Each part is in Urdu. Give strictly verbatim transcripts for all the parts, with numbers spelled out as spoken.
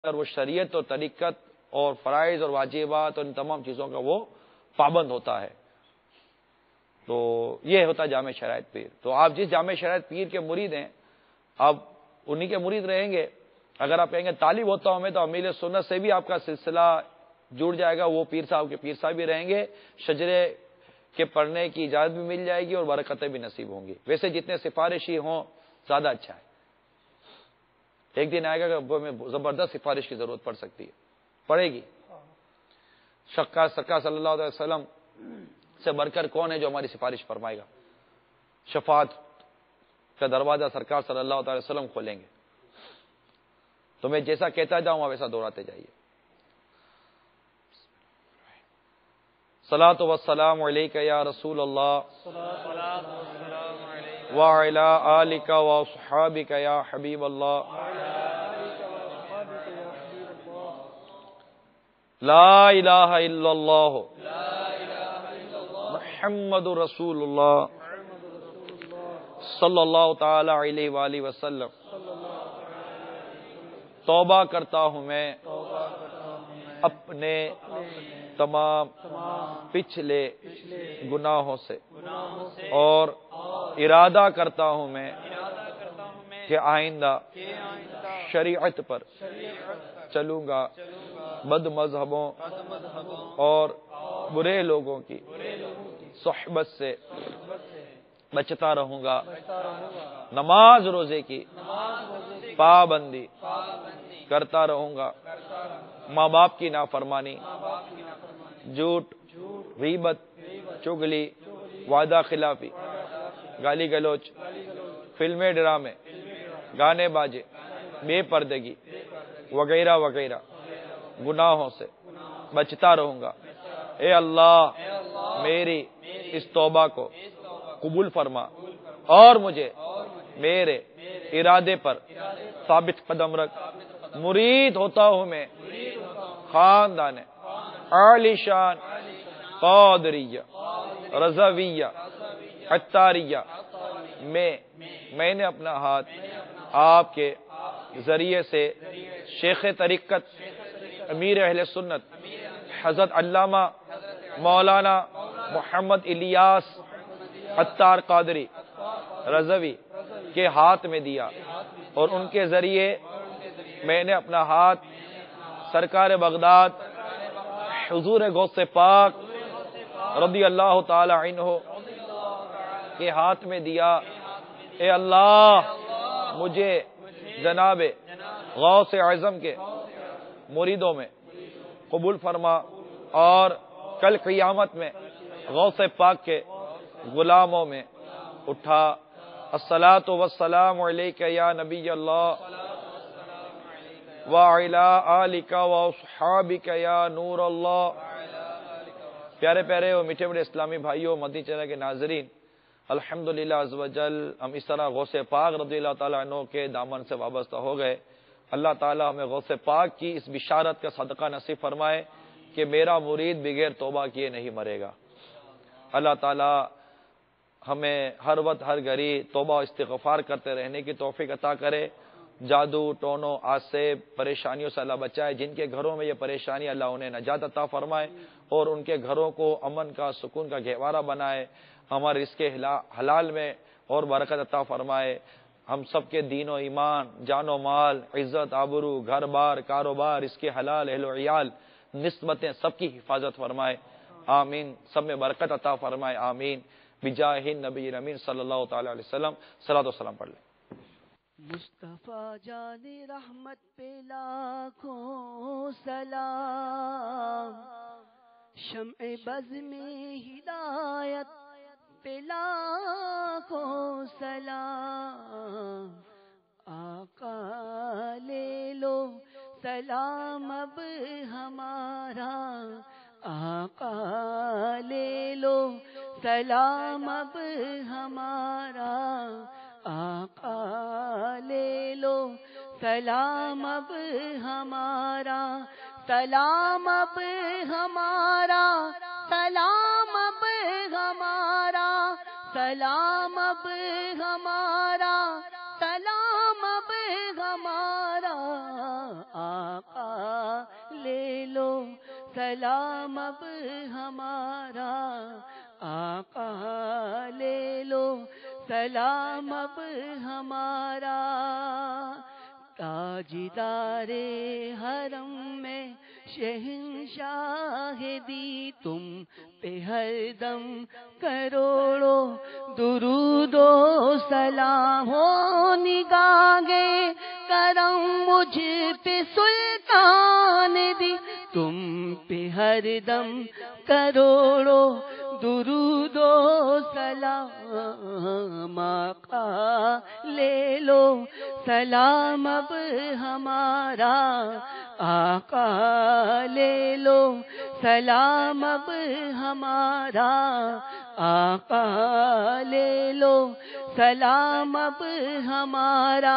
اور وہ شریعت اور طریقت اور فرائض اور واجبات اور ان تمام چیزوں کا وہ پابند ہوتا ہے. تو یہ ہوتا ہے جامع شرائط پیر. تو آپ جس جامع شرائط پیر کے مرید ہیں آپ انہی کے مرید رہیں گے. اگر آپ کہیں گے طالب ہوتا ہوں میں تو امیل سنت سے بھی آپ کا سلسلہ جڑ جائے گا, وہ پیر صاحب کے پیر صاحب بھی رہیں گے, شجرے کے پڑھنے کی اجازت بھی مل جائے گی اور برکتیں بھی نصیب ہوں گی. ویسے جتنے سفارشی ہوں زیادہ اچھا ہے. ایک دن آئے گا کہ میں زبردست سفارش کی ضرورت پڑ سکتی ہے, پڑے گی. شکا سرکار صلی اللہ علیہ وسلم سے بڑھ کر کون ہے جو ہماری سفارش فرمائے گا؟ شفاعت کا دروازہ سرکار صلی اللہ علیہ وسلم کھولیں گے. تو میں جیسا کہتا جاؤں ویسا دوہراتے جائیے. صلاۃ والسلام علیک یا رسول اللہ وعلی آلک واصحابک یا حبیب اللہ. لا الہ الا اللہ محمد رسول اللہ صلی اللہ تعالی علیہ وآلہ وسلم. توبہ کرتا ہوں میں اپنے تمام پچھلے گناہوں سے اور ارادہ کرتا ہوں میں کہ آئندہ شریعت پر چلوں گا, بد مذہبوں اور برے لوگوں کی صحبت سے بچتا رہوں گا, نماز روزے کی پابندی کرتا رہوں گا, ماں باپ کی نافرمانی, جھوٹ, غیبت, چگلی, وعدہ خلافی, گالی گلوچ, فلمیں ڈرامے, گانے باجے, بے پردگی وغیرہ وغیرہ گناہوں سے بچتا رہوں گا. اے اللہ میری اس توبہ کو قبول فرما اور مجھے میرے ارادے پر ثابت قدم رکھ. مرید ہوتا ہوں میں خاندان عالی شان قادریہ رضویہ عطاریہ میں میں نے اپنا ہاتھ آپ کے ذریعے سے شیخ طریقت امیر اہل سنت حضرت علامہ مولانا محمد الیاس عطار قادری رضوی کے ہاتھ میں دیا, اور ان کے ذریعے میں نے اپنا ہاتھ سرکار بغداد حضور غوث پاک رضی اللہ تعالی عنہ کے ہاتھ میں دیا. اے اللہ مجھے جناب غوث اعظم کے مریدوں میں قبول فرما اور کل قیامت میں غوث پاک کے غلاموں میں اٹھا. الصلاۃ والسلام علیک یا نبی اللہ وعلی آلک واصحابک یا نور اللہ. پیارے پیارے اور میٹھے میٹھے اسلامی بھائیوں, مدنی چینل کے ناظرین, الحمدللہ عز وجل ہم اس طرح غوث پاک رضی اللہ تعالیٰ عنہ کے دامن سے وابستہ ہو گئے. اللہ تعالیٰ ہمیں غوث پاک کی اس بشارت کا صدقہ نصیب فرمائے کہ میرا مرید بغیر توبہ کیے نہیں مرے گا. اللہ تعالیٰ ہمیں ہر وقت ہر گھڑی توبہ و استغفار کرتے رہنے کی توفیق عطا کرے. جادو ٹونو آسیب پریشانیوں سے اللہ بچائے. جن کے گھروں میں یہ پریشانی اللہ انہیں نجات عطا فرمائے اور ان کے گھروں کو امن کا سکون کا گہوارہ بنائے. ہمارے رزق حلال میں اور برکت عطا فرمائے. ہم سب کے دین و ایمان, جان و مال, عزت آبرو, گھر بار, کاروبار, اس کے حلال اہل و عیال, نسبتیں سب کی حفاظت فرمائے. آمین. سب میں برکت عطا فرمائے. آمین. بجاہ نبی امین صلی اللہ تعالی علیہ وسلم. صلاۃ و سلام پڑھ لیں. مصطفیٰ جان رحمت پہ لاکھوں سلام, شمع بز میں ہدایت پہ لاکھوں سلام. آقا لے لو سلام اب ہمارا, آقا لے لو سلام اب ہمارا, آقا لے لو سلام اب ہمارا. سلام اب ہمارا, سلام اب ہمارا, سلام اب ہمارا, سلام اب ہمارا آقا لے لو سلام اب ہمارا آقا لے لو سلام اب ہمارا تاجدار حرم میں شہنشاہ دی تم پہ ہر دم کروڑوں درود و سلام ہو نگاہے کرم مجھ پہ سلطان دی تم پہ ہر دم کروڑوں درود و سلام آقا لے لو سلام اب ہمارا آقا لے لو سلام اب ہمارا آقا لے لو سلام اب ہمارا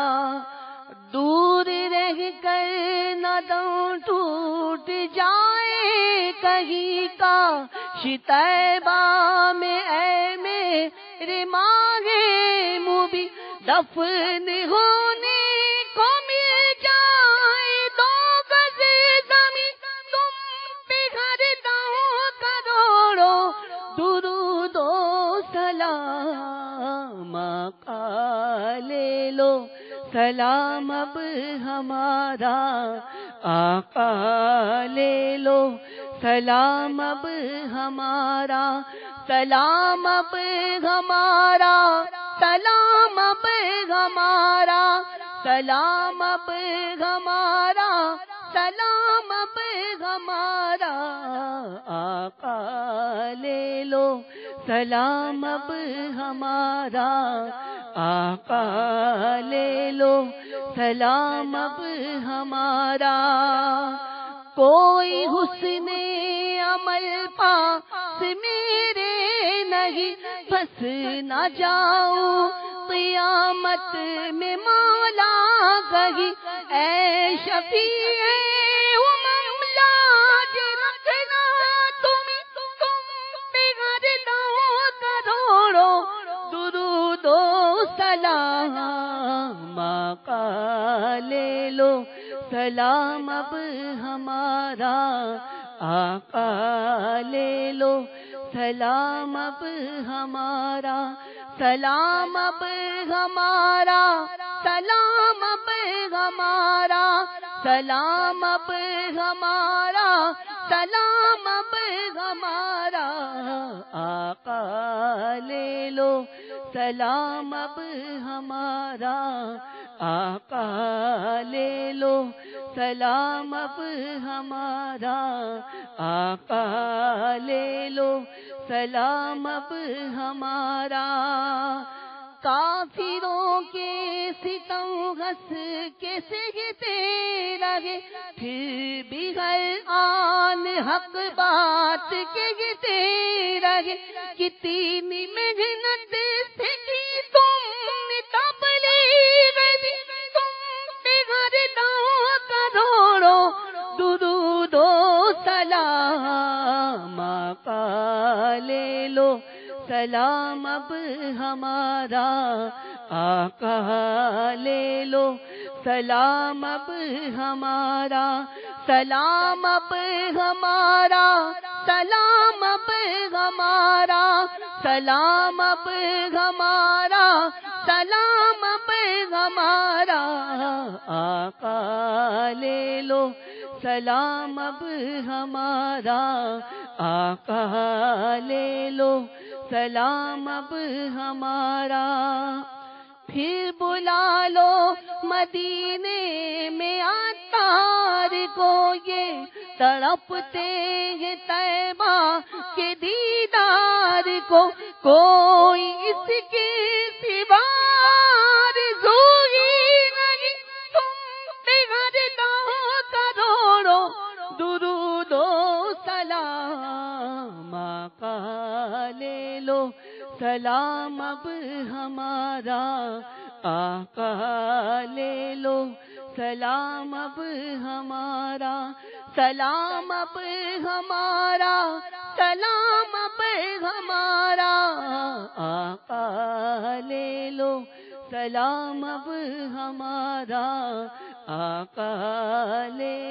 دور رہ کر نہ دم ٹوٹ جائے کہیں کا شتیبہ میں اے میرے مانگے مبی دفن ہونے کو مل جائے دو گز زمین تم پہ گھر دو کروڑوں درود و سلام آقا لے لو سلام اب ہمارا آقا لے لو سلام اب ہمارا سلام اب ہمارا سلام اب ہمارا سلام اب ہمارا سلام اب ہمارا آقا لے لو سلام اب ہمارا آقا لے لو سلام اب ہمارا کوئی حسن عمل پاس میرے نہیں بس نہ جاؤ قیامت میں مولا کہیں اے شفیع امم لاج رکھنا تمہیں تم پہ ہر دو کروڑوں درود و سلام آقا لے لو سلام اب ہمارا آقا لے لو سلام اب ہمارا سلام اب ہمارا سلام اب ہمارا سلام اب ہمارا سلام اب ہمارا آقا لے لو سلام اب ہمارا آقا لے لو سلام اب ہمارا آقا لے لو سلام اب ہمارا کافروں کے ستم ہنس کے سہتے رہے پھر بھی ہر آن حق بات کہتے رہے کتنی محنت سے کی تم نے تبلیغ دی تم پہ ہر دو کروڑوں درود و سلام آقا لے لو سلام اب ہمارا آقا لے لو سلام اب ہمارا سلام اب ہمارا سلام اب ہمارا سلام اب ہمارا سلام اب ہمارا آقا لے لو سلام اب ہمارا آقا لے لو سلام اب ہمارا پھر بلا لو مدینے میں عطار کو یہ تڑپتے ہیں طیبہ کے دیدار کو کوئی اس کے سوا آرزوئی نہیں تم پہ ہر دو کروڑوں درود و سلام آقا لے لو سلام اب ہمارا آقا لے لو سلام اب ہمارا سلام اب ہمارا سلام اب ہمارا آقا لے لو سلام اب ہمارا آقا لے